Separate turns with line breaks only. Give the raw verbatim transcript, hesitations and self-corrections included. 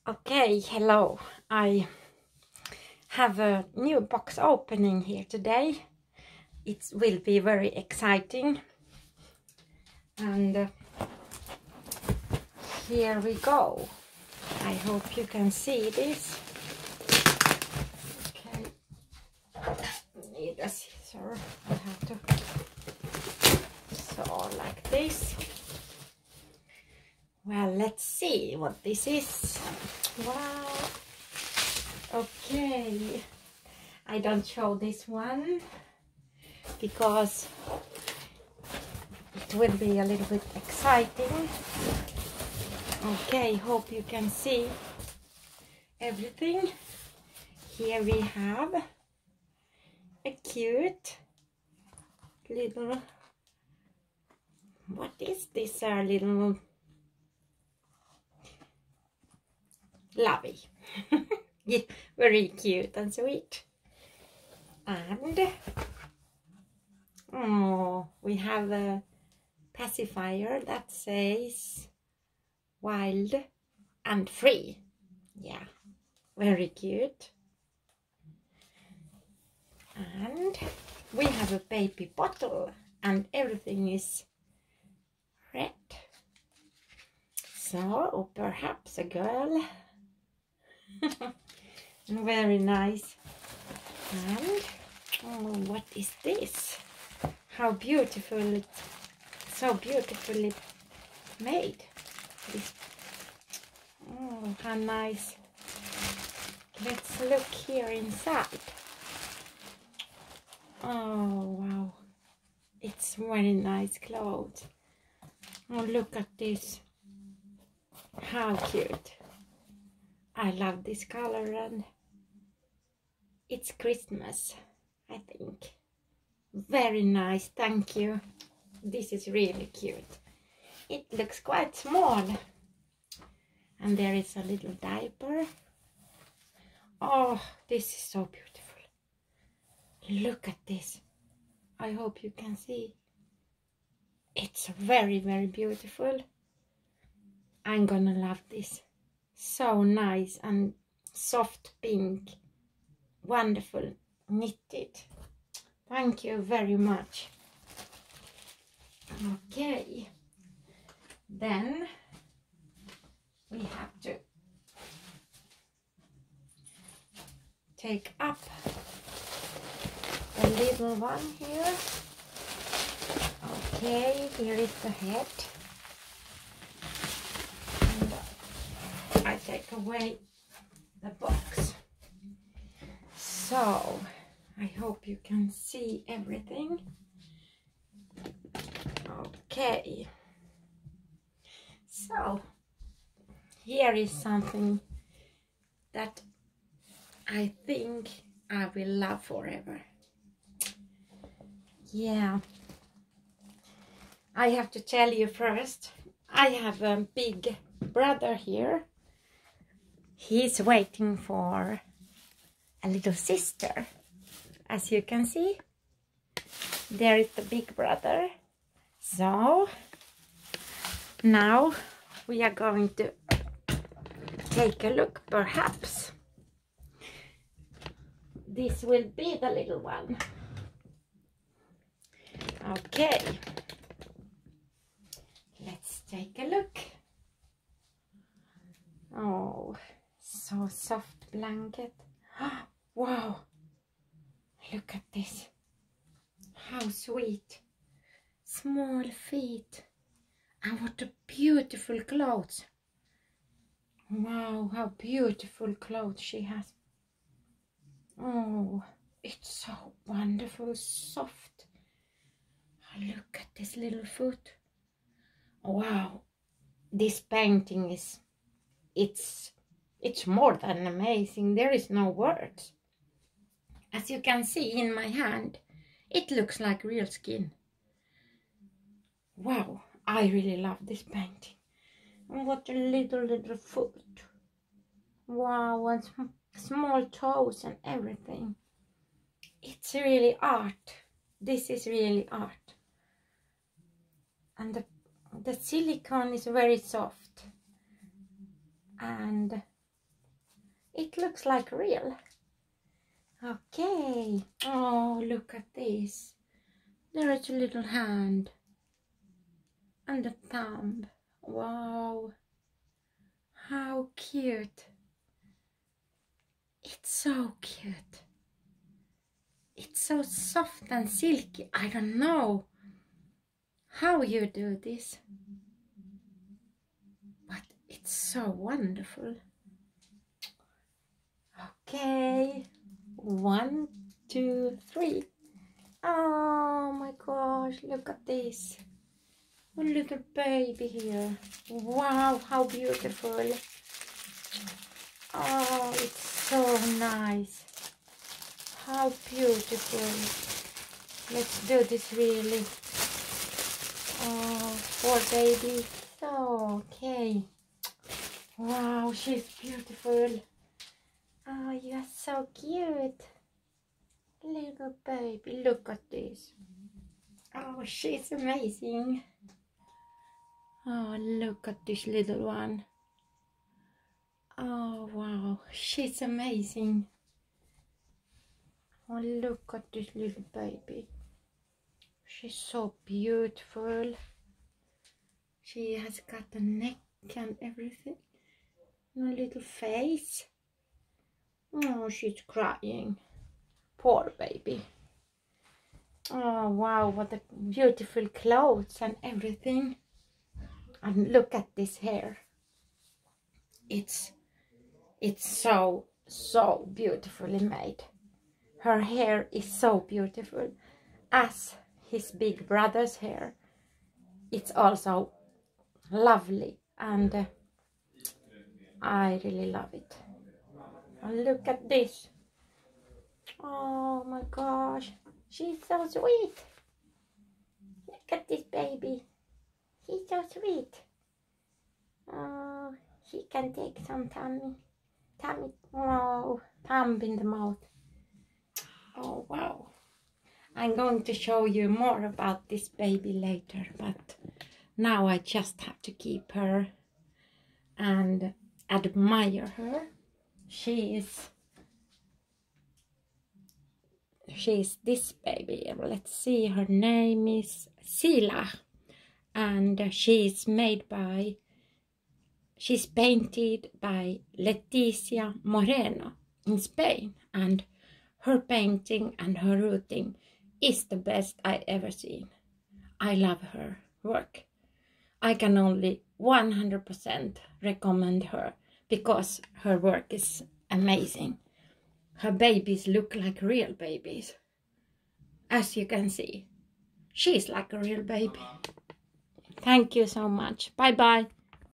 Okay, hello. I have a new box opening here today. It will be very exciting. And uh, here we go. I hope you can see this. Okay. Need a scissor. I have to saw like this. Well, let's see what this is. Wow. Okay. I don't show this one because it will be a little bit exciting. Okay, hope you can see everything. Here we have a cute little, what is this, a little lovey. Yeah, very cute and sweet. And oh, we have a pacifier that says wild and free. Yeah, very cute. And we have a baby bottle and everything is red. So perhaps a girl. Very nice. And oh, what is this? How beautiful it, so beautifully made. This. Oh, how nice. Let's look here inside. Oh, wow. It's very nice clothes. Oh, look at this. How cute. I love this color and it's Christmas, I think. Very nice, thank you. This is really cute. It looks quite small. And there is a little diaper. Oh, this is so beautiful. Look at this. I hope you can see. It's very, very beautiful. I'm gonna love this. So nice and soft pink. Wonderful, knitted. Thank you very much. Okay. Then we have to take up the little one here. Okay, here is the head. And I take away the box. So, I hope you can see everything. Okay. So, here is something that I think I will love forever. Yeah. I have to tell you first, I have a big brother here. He's waiting for a little sister. As you can see, there is the big brother. So, now we are going to take a look, perhaps. This will be the little one. Okay. Let's take a look. Oh, so soft blanket. Wow. Look at this. How sweet. Small feet. And what a beautiful clothes. Wow, how beautiful clothes she has. Oh, it's so wonderful, soft. Look at this little foot. Wow, this painting is, it's, it's more than amazing. There is no words. As you can see in my hand, it looks like real skin. Wow, I really love this painting. And what a little, little foot. Wow, and small toes and everything. It's really art. This is really art. And the, the silicone is very soft. And looks like real. Okay. Oh, look at this. There is a little hand and a thumb. Wow. How cute. It's so cute. It's so soft and silky. I don't know how you do this, but it's so wonderful. Okay, one, two, three. Oh my gosh, look at this. A little baby here. Wow, how beautiful. Oh, it's so nice. How beautiful. Let's do this really. Oh, poor baby. So, okay. Wow, she's beautiful. Oh, you are so cute. Little baby, look at this. Oh, she's amazing. Oh, look at this little one. Oh, wow, she's amazing. Oh, look at this little baby. She's so beautiful. She has got a neck and everything. And a little face. Oh, she's crying. Poor baby. Oh, wow, what a beautiful clothes and everything. And look at this hair. It's, it's so, so beautifully made. Her hair is so beautiful. As his big brother's hair. It's also lovely. And uh, I really love it. And look at this. Oh my gosh. She's so sweet. Look at this baby. He's so sweet. Oh, he can take some tummy. Tummy. Oh, thumb in the mouth. Oh, wow. I'm going to show you more about this baby later, but now I just have to keep her and admire her. She is, she is this baby. Let's see, her name is Shiloh, and she is made by, she's painted by Leticia Moreno in Spain, and her painting and her routing is the best I ever seen. I love her work. I can only one hundred percent recommend her because her work is amazing. Her babies look like real babies. As you can see, she's like a real baby. Thank you so much. Bye bye.